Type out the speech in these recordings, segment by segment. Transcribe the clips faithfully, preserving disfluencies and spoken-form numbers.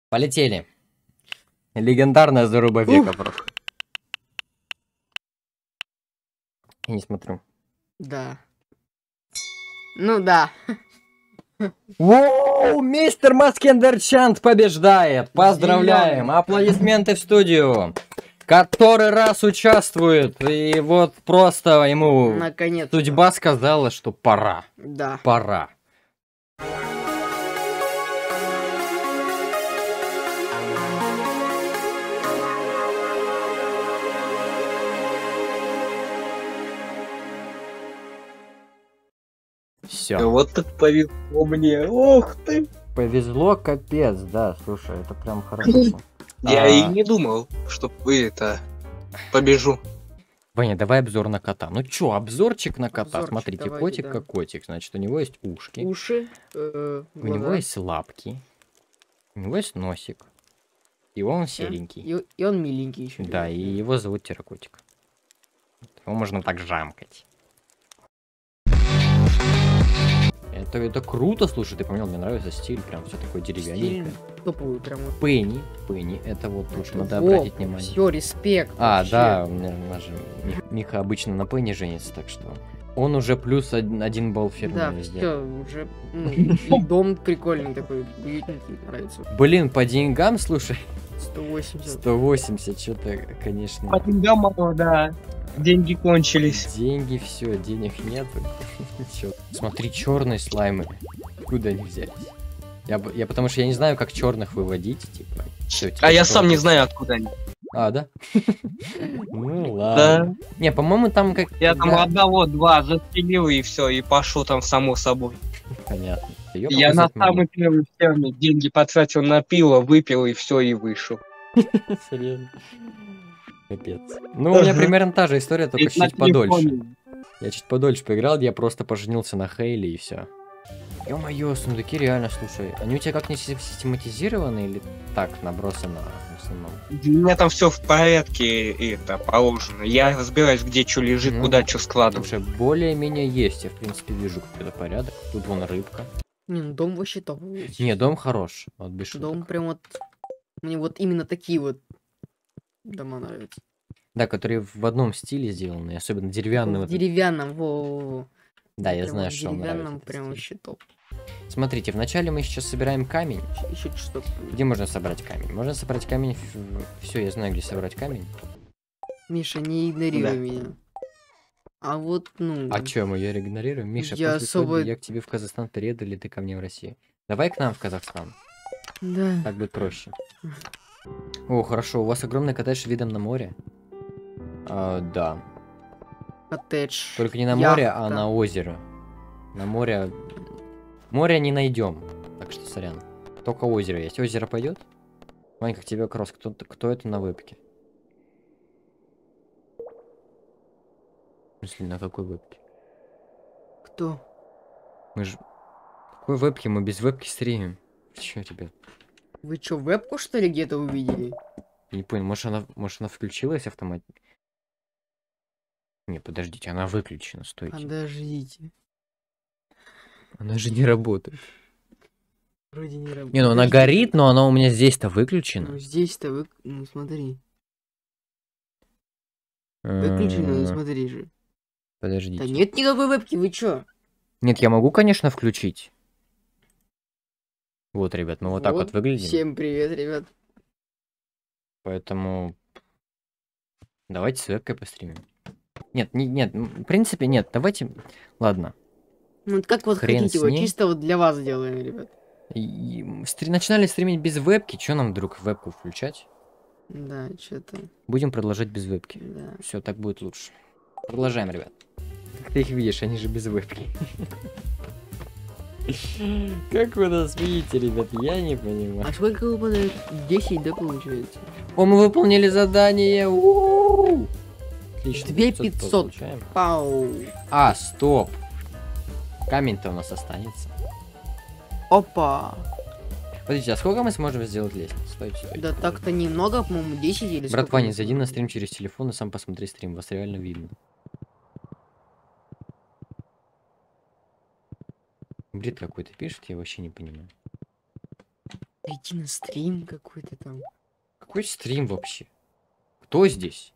Полетели. Легендарная заруба века просто. Я не смотрю. Да. Ну да. Воу, мистер Маскендерчант побеждает. Поздравляем. Зелёный. Аплодисменты в студию. Который раз участвует. И вот просто ему Наконец-то. судьба сказала, что пора. Да. Пора. Все. Вот так повезло мне. Ох ты. Повезло, капец, да, слушай, это прям хорошо. Я А. и не думал, что вы это побежу. Ваня, давай обзор на кота. Ну чё, обзорчик на кота. Обзорчик, Смотрите, давайте, котик да. как котик. Значит, у него есть ушки, Уши. э, у него глаза. есть лапки, у него есть носик. И он серенький. И, и он миленький еще. Да, и его зовут Терракотик. Его можно так жамкать. Это, это круто, слушай, ты понял, мне нравится стиль, прям все такое деревянненькое. Топовый прям вот. Пенни, Пенни, это вот тут надо Во, обратить внимание. Все, респект. А, вообще. да, у меня, у нас же Мих- Миха обычно на Пенни женится, так что он уже плюс один, один балл фирмы Да, везде. все, уже. Ну, и дом прикольный такой, уютненький, нравится. Блин, по деньгам, слушай, сто восемьдесят. сто восемьдесят, что-то, конечно. По деньгам мало, да. Деньги кончились. Деньги, все, денег нет. Чё? Смотри, черные слаймы. Куда они взялись? Я, б- я потому что я не знаю, как черных выводить, типа. Всё, типа, А я сам не просто- знаю, откуда они. А, да? Ну ладно. Не, по-моему, там как. Я там когда- одного-два застрелил и все, и пошел там само собой. Понятно. Её Я на показать могу. самый первый ферме деньги потратил на пиво, выпил и все, и вышел. Серьезно. Капец. Ну, у меня Ага. примерно та же история, только И на чуть подольше. телефоне. Я чуть подольше поиграл, я просто поженился на Хейли и все. Ё-моё, сундуки реально, слушай, они у тебя как-нибудь систематизированы или так набросано в основном? У меня там все в порядке, и это положено. Я разбираюсь, где что лежит, Ну, куда что складывать. Слушай, более-менее есть, я в принципе вижу какой-то порядок. Тут вон рыбка. Не, ну дом вообще топовый. Не, дом хорош, вот без шуток. Дом прям вот. Мне вот именно такие вот дома нравятся. Да, которые в одном стиле сделаны, особенно деревянный. В вот. деревянном, во. Да, я Прям знаю, в что вам деревянном нравится. этот прям стиль. вообще топ. Смотрите, вначале мы сейчас собираем камень. Еще что-то. Где можно собрать камень? Можно собрать камень. Все, я знаю, где собрать камень. Миша, не игнорируй Да. меня. А вот, ну. А чё, мы ее игнорируем? Миша, Я после особо- свадьбы я к тебе в Казахстан перееду, или ты ко мне в Россию? Давай к нам в Казахстан. Да. Так будет проще. О, хорошо, у вас огромный коттедж с видом на море. А, да. Коттедж. Только не на море, а яхта. на озеро. На море. Море не найдем. Так что сорян. Только озеро есть. Озеро пойдет? Ванька, к тебе кросс. Кто, кто это на вебке? В смысле, на какой вебке? Кто? Мы же... Какой вебки? Мы без вебки стримим. Чё тебе? Вы чё, вебку что ли где-то увидели? Я не понял, может она, может она включилась автоматически? Не, подождите, она выключена, стойте. Подождите. Она же не работает. Вроде не работает. Не, ну она горит, но она у меня здесь-то выключена. Ну здесь-то вы... Ну смотри. Выключено, ну М, смотри же. Подождите. Да нет никакой вебки, вы чё? Нет, я могу, конечно, включить. Вот, ребят, мы вот, так вот выглядим. Всем привет, ребят. Поэтому давайте с вебкой постримим. Нет, не, нет, м, в принципе, нет, давайте... Ладно. Ну вот как вот Хрен хотите, с вот ней. чисто вот для вас делаем, ребят. И- и стри- Начинали стримить без вебки, что нам вдруг вебку включать? Да, что-то. Будем продолжать без вебки. Да. Все, так будет лучше. Продолжаем, ребят. Как ты их видишь, они же без вебки. Как вы нас видите, ребят, я не понимаю. А сколько выпадает? десять, да, получается? О, мы выполнили задание! У-у-у! Отлично. две пятьсот пятьсот. получаем. Пау. А, стоп. Камень-то у нас останется. Опа. Подождите, а сколько мы сможем сделать лестниц? Стойте, стойте. Да так-то немного, по-моему, десять или Брат сколько Ваня, мы зайди на сможем? стрим через телефон и сам посмотри стрим, вас реально видно. Бред какой-то пишет, я вообще не понимаю. Зайти на стрим какой-то там. Какой стрим вообще? Кто здесь?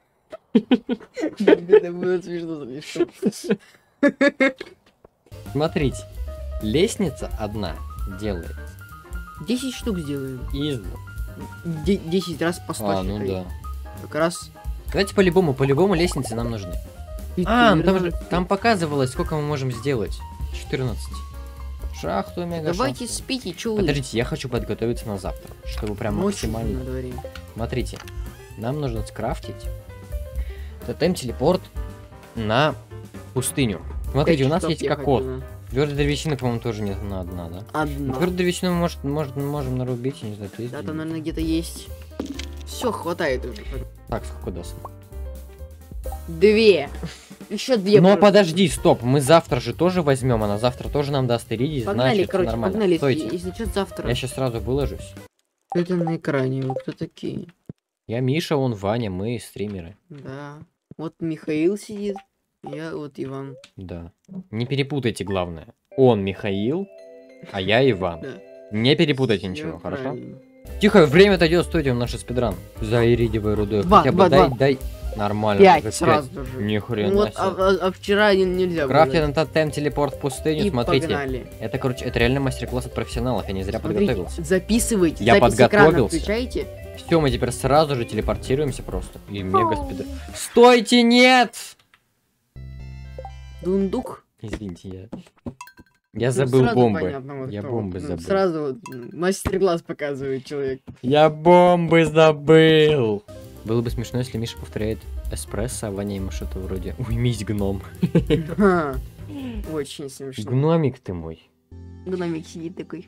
Это было смешно слишком. Смотрите, лестница одна делает десять штук сделаем. из... Де- десять раз по сто А, ну считай. да. Как раз. Давайте по-любому, по-любому лестницы нам нужны. А, ну там же, там показывалось, сколько мы можем сделать. четырнадцать. Шахту, мега Давайте шахту. спите, чё вы? Подождите, я хочу подготовиться на завтра, чтобы прям Ночью максимально... на дворе. Смотрите, нам нужно скрафтить тотем-телепорт на пустыню. Смотрите, у нас Пять есть часов кокос. ехать надо. Твердой древесины, по-моему, тоже нет на одна, да? Одна. Твердую древесину может, может, можем нарубить, я не знаю, есть Да, где-нибудь? там, наверное, где-то есть. Все, хватает уже. Так, сколько даст? Две. Еще две. Но просто. подожди, стоп, мы завтра же тоже возьмем, она завтра тоже нам даст иридий, Погнали, значит, короче, нормально. погнали. Стойте, Если что, завтра. я сейчас сразу выложусь. Кто это на экране? Вы кто такие? Я Миша, он Ваня, мы стримеры. Да. Вот Михаил сидит. Я вот Иван. Да. Не перепутайте, главное. Он Михаил, а я Иван. Да. Не перепутайте Всё ничего, хорошо? правильно. Тихо, время-то идет, стойте, у нас же спидран. За иридиевой рудой. Два, Хотя бы два, дай, два. дай. Нормально. Пять уже сразу пять. же. Ни Ну хрена вот, себе. а, а- а вчера не- нельзя Крафтит было. на тотем телепорт в пустыню, И смотрите. погнали. Это, короче, это реально мастер-класс от профессионалов, я не зря Смотрите, подготовился. записывайте. Я запись экрана подготовился. включайте. Все, мы теперь сразу же телепортируемся просто. И мега спидран. Стойте, нет! Дундук. Извините, я... Я Ну, забыл сразу бомбы. понятно, вот Я кто. бомбы Ну, забыл. Сразу вот, м, мастер-класс показывает человек. Я бомбы забыл. Было бы смешно, если Миша повторяет эспрессо, а Ваня ему что-то вроде «Уймись, гном». Ха. Очень смешно. Гномик ты мой. Гномик сидит такой.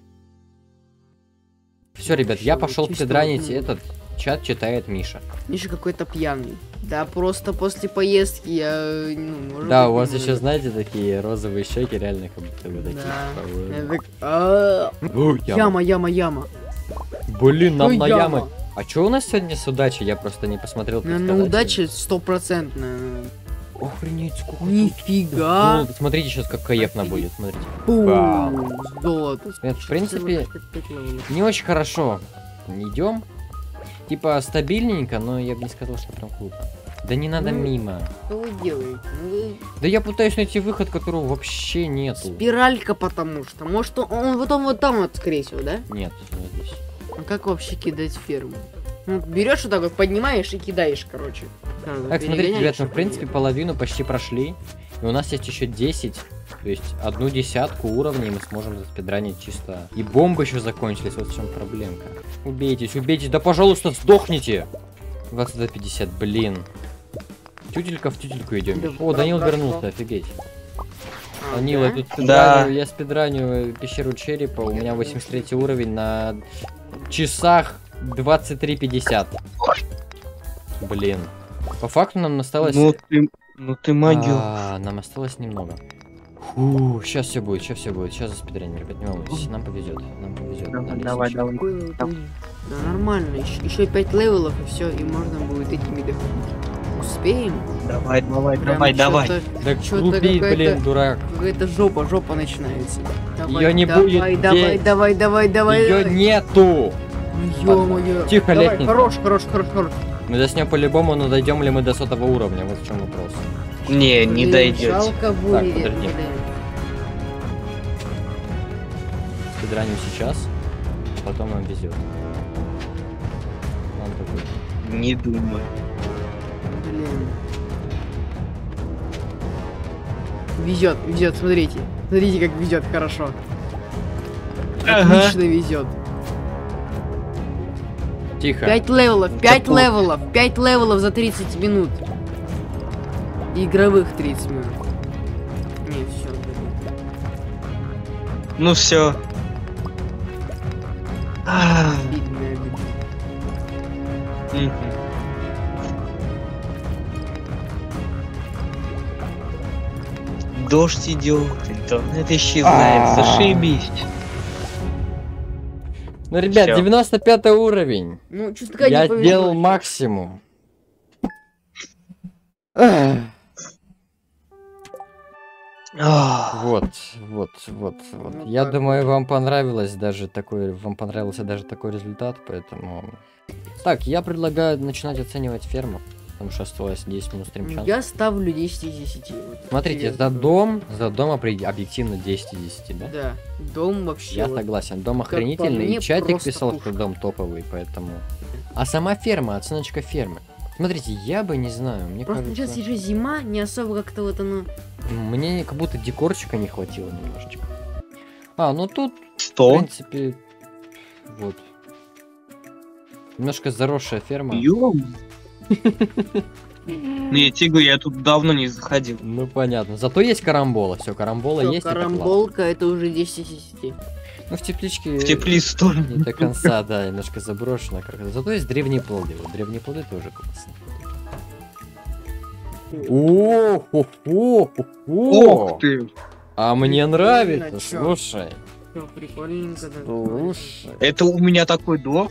Все, ребят, я Чё, пошел чисто педранить, вот, ну. этот чат читает Миша. Миша какой-то пьяный. Да, просто после поездки я, ну, может Да, быть, у вас не еще, знаю. знаете, такие розовые щеки, реально как будто вы такие. Да. Я типа, так, а, «О, Яма, яма, яма. Блин, нам Ой, на яма. ямы. А что у нас сегодня с удачей? Я просто не посмотрел. Наверное, предсказатели. удача стопроцентная. Охренеть, сколько тут Нифига. золота. Смотрите сейчас, как каефно будет, смотрите. Пум, Бам. золото. Нет, в принципе, Целых пять левелов. не очень хорошо. Идем. Типа стабильненько, но я бы не сказал, что прям круто. Да не надо Ну, мимо. Что вы делаете? Ну, вы- Да я пытаюсь найти выход, которого вообще нету. Спиралька, потому что. Может, он, он вот он вот там вот, скорее всего, да? Нет, вот здесь. А как вообще кидать ферму? Ну, берешь вот так вот, поднимаешь и кидаешь, короче. Надо Так, смотрите, перегонять, ребят, мы чтобы в принципе половину почти прошли. И у нас есть еще десять. То есть одну десятку уровней мы сможем заспидранить чисто. И бомбы еще закончились, вот в чем проблемка. Убейтесь, убейтесь, да пожалуйста, сдохните! двадцать два пятьдесят, блин. Тютелька в тютельку идем. Да, О, Данил хорошо. вернулся, офигеть. А, Данил, да? я тут спидраню, Да. я спидраню пещеру черепа, у меня восемьдесят третий уровень на часах двадцать три пятьдесят. Блин. По факту нам осталось... Ну ты, ну ты могил. А, нам осталось немного. Фу, сейчас все будет, сейчас все будет, сейчас за спидранем, ребят, не волнуйтесь, нам повезет, нам повезет. Давай, давай, давай. Какой вот он- Да нормально, еще пять левелов и все, и можно будет этими доходить. Успеем? Давай, давай, Прям давай, давай. чё-то- Да чё-то глупей, какая-то- блин, дурак. Какая-то жопа, жопа начинается. Давай, Её не давай, будет Давай, здесь. давай, давай, давай, Ее давай. нету. Ну, ё-моё. Тихо, Давай, лестница. хорош, хорош, хорош, хорош. Мы заснем по-любому, но дойдем ли мы до сотого уровня, вот в чем вопрос. Не, не Блин, дойдете. Жалко будет. подожди. блин. Спидраним сейчас, потом нам везет. Нам такой. Не думаю. Блин. Везет, везет, смотрите. Смотрите, как везет хорошо. Ага. Отлично везет. Тихо. пять левелов, пять Капут. левелов, пять левелов за тридцать минут. Игровых тридцать минут. Не, все. Ну все. Обидно, обидно. Дождь идет, интернет исчезает, зашибись. Ну, ребят, Всё. девяносто пятый уровень. Ну, чутка Я не повезло. сделал максимум. Эх. Ах, Вот, вот, вот, вот. Ну, Я так думаю, вам понравилось даже такой, вам понравился даже такой результат, поэтому... Так, я предлагаю начинать оценивать ферму, потому что осталось десять минут стримчанса. Я ставлю десять из десяти. Вот Смотрите, серьезно за говорю. дом, за дом опри- объективно десять из десяти, да? Да, дом вообще. Я вот. согласен, дом как по охренительный, мне, и чатик просто писал, пушка. что дом топовый, поэтому... А сама ферма, оценочка фермы. Смотрите, я бы не знаю, мне Просто кажется... сейчас уже зима, не особо как-то вот оно. Мне как будто декорчика не хватило немножечко. А, ну тут, в Сто. принципе, вот. Немножко заросшая ферма. Ё. Не, тигр, я тут давно не заходил. Ну понятно. Зато есть карамбола. Все, карамбола Всё, есть. это классно. карамболка, это уже десять из десяти. Ну в тепличке В теплицу. не до конца, да, немножко заброшено. как-то. Зато есть древние плоды. Вот древние плоды тоже классно. О, хо, хо, хо, Ух хо. ты. А мне нравится, чё? слушай. Всё, прикольненько, да. Слушай. Это у меня такой дом.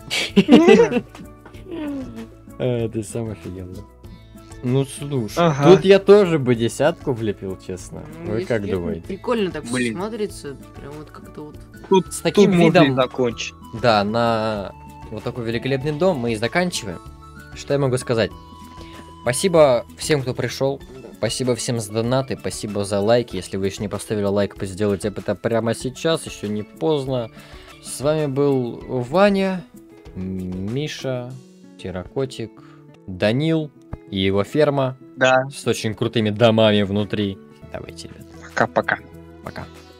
А, ты сам офигел, да? Ну слушай, Ага. тут я тоже бы десятку влепил, честно. Ну, Вы если как честно, думаете? Прикольно так всё Блин. смотрится. Прям вот как-то вот. Тут, С таким тут можно и видом, закончить. да, на вот такой великолепный дом мы и заканчиваем. Что я могу сказать? Спасибо всем, кто пришел. Спасибо всем за донаты, спасибо за лайки. Если вы еще не поставили лайк, сделайте это прямо сейчас, еще не поздно. С вами был Ваня, Миша, Терракотик, Данил и его ферма Да. с очень крутыми домами внутри. Давайте, ребят, Пока-пока. пока.